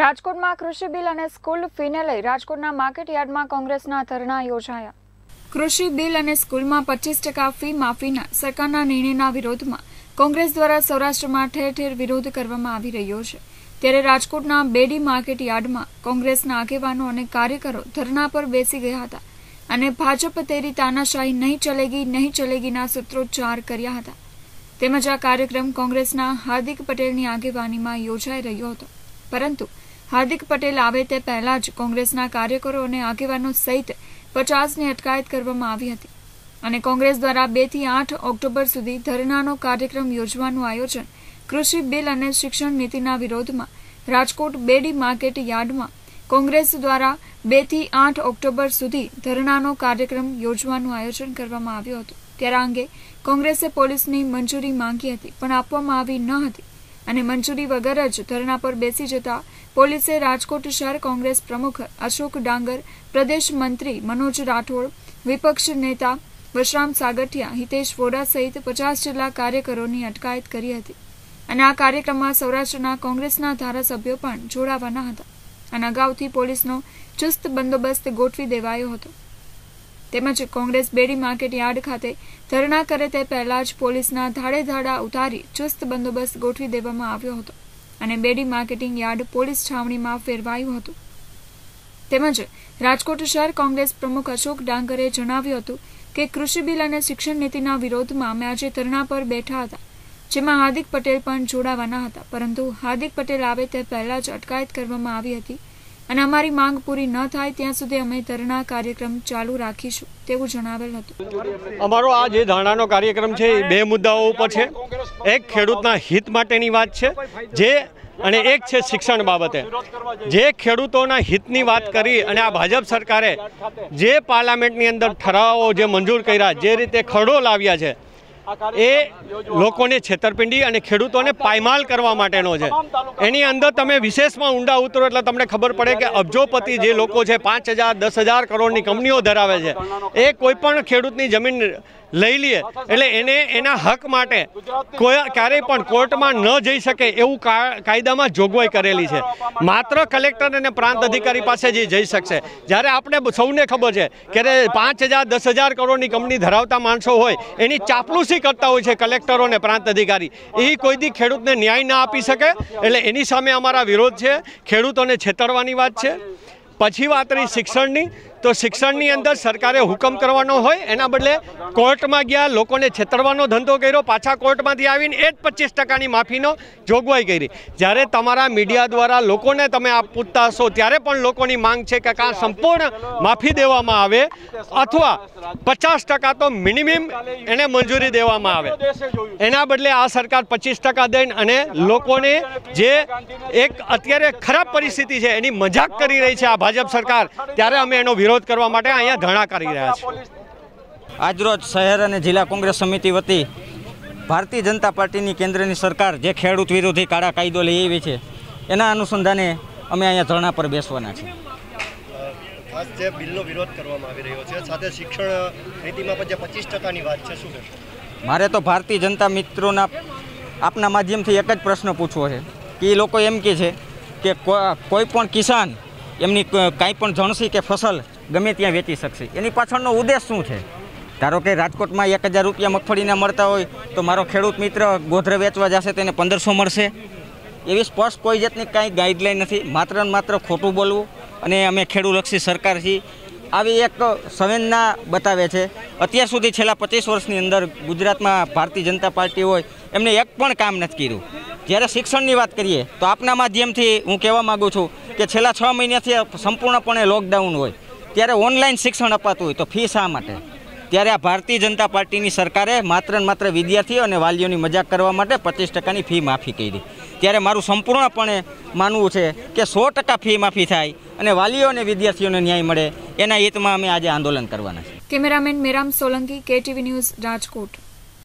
રાજકોટમાં કૃષિ બિલ અને સ્કૂલ ફીને લઈ રાજકોટના માર્કેટયાર્ડમાં કોંગ્રેસના ધરણા યોજાયા। કૃષિ બિલ અને સ્કૂલમાં 25% ફી માફીના સરકારના નિર્ણયના વિરોધમાં કોંગ્રેસ દ્વારા સૌરાષ્ટ્રમાં ઠેર ઠેર વિરોધ કરવામાં આવી રહ્યો છે। ત્યારે રાજકોટના બેડી માર્કેટયાર્ડમાં કોંગ્રેસના આગેવાનો અને કાર્યકરો ધરણા પર બેસી ગયા હતા અને ભાજપ તેરી તાનાશાહી નહીં ચલેગીના સૂત્રોચ્ચાર કર્યા હતા। તેમજ આ કાર્યક્રમ કોંગ્રેસના હાર્દિક પટેલની આગેવાનીમાં યોજાઈ રહ્યો હતો, પરંતુ હાર્દિક પટેલ આવે તે પહેલા જ કોંગ્રેસના કાર્યકરો અને આગેવાનો સહિત 50ની અટકાયત કરવામાં આવી હતી અને કોંગ્રેસ દ્વારા 2 થી 8 ઓક્ટોબર સુધી ધરણાનો કાર્યક્રમ યોજવાનું આયોજન કૃષિ બિલ અને શિક્ષણ નીતિના વિરોધમાં રાજકોટ બેડી માર્કેટ યાર્ડમાં કોંગ્રેસ દ્વારા 2 થી 8 ઓક્ટોબર સુધી ધરણાનો કાર્યક્રમ યોજવાનું આયોજન કરવામાં આવ્યું હતું। ત્યારે આ અંગે કોંગ્રેસે પોલીસની મંજૂરી માંગી હતી, પણ આપવામાં આવી ન હતી અને મંજૂરી વગર જ ધરણા પર બેસી જતા પોલીસે રાજકોટ શહેર કોંગ્રેસ પ્રમુખ અશોક ડાંગર, પ્રદેશ મંત્રી મનોજ રાઠોડ, વિપક્ષ નેતા વશરામ સાગઠિયા, હિતેશ વોરા સહિત 50 જેટલા કાર્યકરોની અટકાયત કરી હતી અને આ કાર્યક્રમમાં સૌરાષ્ટ્રના કોંગ્રેસના ધારાસભ્યો પણ જોડાવાના હતા અને અગાઉથી પોલીસનો ચુસ્ત બંદોબસ્ત ગોઠવી દેવાયો હતો। તેમજ કોંગ્રેસ બેડી માર્કેટ યાર્ડ ખાતે ધરણા કરે તે પહેલા જ પોલીસના ધાડે ધાડા ઉતારી ચુસ્ત બંદોબસ્ત ગોઠવી દેવામાં આવ્યો હતો અને બેડી માર્કેટિંગ યાર્ડ પોલીસ છાવણીમાં ફેરવાયું હતું। તેમજ રાજકોટ શહેર કોંગ્રેસ પ્રમુખ અશોક ડાંગરે જણાવ્યું હતું કે કૃષિ બિલ અને શિક્ષણ નીતિના વિરોધમાં અમે આજે ધરણા પર બેઠા હતા, જેમાં હાર્દિક પટેલ પણ જોડાવાના હતા, પરંતુ હાર્દિક પટેલ આવે તે પહેલા જ અટકાયત કરવામાં આવી હતી અને અમારી માંગ પૂરી ન થાય ત્યાં સુધી અમે ધરણા કાર્યક્રમ ચાલુ રાખીશું તેવું જણાવેલ હતું। અમારો આ જે ધરણાનો કાર્યક્રમ છે એ 2 મુદ્દાઓ ઉપર છે। એક ખેડૂતના હિત માટેની વાત છે અને એક છે શિક્ષણ બાબતે। જે ખેડૂતોના હિતની વાત કરી અને આ ભાજપ સરકારે જે પાર્લામેન્ટની અંદર ઠરાવો જે મંજૂર કર્યા, જે રીતે ખરડો લાવ્યા છે, એ લોકોને છેતરપિંડી અને ખેડૂતોને પાયમાલ કરવા માટેનો છે। એની અંદર તમે વિશેષમાં ઊંડા ઉતરો એટલે તમને ખબર પડે કે અબજોપતિ જે લોકો છે, 5,000 10,000 કરોડની કંપનીઓ ધરાવે છે, એ કોઈ પણ ખેડૂતની જમીન લઈ લે એટલે એને એના હક માટે ક્યારેય પણ કોર્ટમાં ન જઈ શકે એવું કાયદામાં જોગવાઈ કરેલી છે। માત્ર કલેક્ટર અને પ્રાંત અધિકારી પાસે જ જઈ શકશે। જ્યારે આપણે સૌને ખબર છે કે 5,000 10,000 કરોડની કંપની ધરાવતા માણસો હોય એની ચાપલુસી કરતા હોય છે કલેક્ટરો અને પ્રાંત અધિકારી, એ કોઈ દી ખેડૂતને ન્યાય ના આપી શકે। એટલે એની સામે અમારા વિરોધ છે। ખેડૂતોને છેતરવાની વાત છે। પછી વાત રહી શિક્ષણની, તો શિક્ષણની અંદર સરકારે હુકમ કરવાનો હોય એના બદલે કોર્ટમાં ગયા, લોકોને છેતરવાનો ધંધો કર્યો, પાછા કોર્ટમાંથી આવીને એ જ 25%ની માફીનો જોગવાઈ કરી। જ્યારે તમારા મીડિયા દ્વારા લોકોને તમે આ પૂછતા હશો ત્યારે પણ લોકોની માંગ છે કે કાં સંપૂર્ણ માફી દેવામાં આવે અથવા 50% તો મિનિમમ એને મંજૂરી દેવામાં આવે। એના બદલે આ સરકાર 25% દઈને અને લોકોને જે એક અત્યારે ખરાબ પરિસ્થિતિ છે એની મજાક કરી રહી છે આ ભાજપ સરકાર, ત્યારે અમે એનો વિરોધ કરવા માટે અહીંયા ધરણા કરી રહ્યા છીએ। આજરોજ શહેર અને જિલ્લા કોંગ્રેસ સમિતિ વતી ભારતીય જનતા પાર્ટીની કેન્દ્રની સરકાર જે ખેડૂત વિરોધી કાળા કાયદો લઈ આવી છે એના અનુસંધાને અમે અહીંયા ધરણા પર બેસવાના છીએ। ખાસ જે બિલનો વિરોધ કરવામાં આવી રહ્યો છે, સાથે શિક્ષણ નીતિમાં પણ જે 25%ની વાત છે, શું કહેશો? મારે તો ભારતીય જનતા મિત્રોના આપના માધ્યમથી એક જ પ્રશ્ન પૂછવો છે કે એ લોકો એમ કહે છે કે કોઈ પણ કિસાન એમની કાંઈ પણ જણસી કે ફસલ ગમે ત્યાં વેચી શકશે, એની પાછળનો ઉદ્દેશ શું છે? ધારો કે રાજકોટમાં 1,000 રૂપિયા મગફળીના મળતા હોય તો મારો ખેડૂત મિત્ર ગોધરે વેચવા જશે તેને 1,500 મળશે? એવી સ્પષ્ટ કોઈ જાતની કાંઈ ગાઈડલાઈન નથી। માત્ર ને માત્ર ખોટું બોલવું અને અમે ખેડૂતલક્ષી સરકાર છીએ આવી એક સંવેદના બતાવે છે। અત્યાર સુધી છેલ્લા 25 વર્ષની અંદર ગુજરાતમાં ભારતીય જનતા પાર્ટી હોય એમને એક પણ કામ નથી કર્યું। જ્યારે શિક્ષણની વાત કરીએ તો આપના માધ્યમથી હું કહેવા માગું છું કે છેલ્લા 6 મહિનાથી સંપૂર્ણપણે લોકડાઉન હોય ત્યારે ઓનલાઈન શિક્ષણ અપાતું હોય તો ફી શા માટે? ત્યારે આ ભારતીય જનતા પાર્ટીની સરકારે માત્ર ને માત્ર વિદ્યાર્થીઓ અને વાલીઓની મજાક કરવા માટે 25%ની ફી માફી કરી। ત્યારે મારું સંપૂર્ણપણે માનવું છે કે 100% ફી માફી થાય અને વાલીઓ અને વિદ્યાર્થીઓને ન્યાય મળે એના હિતમાં અમે આજે આંદોલન કરવાના છે। Cameraman Meram Solanki, KTV news, Rajkot.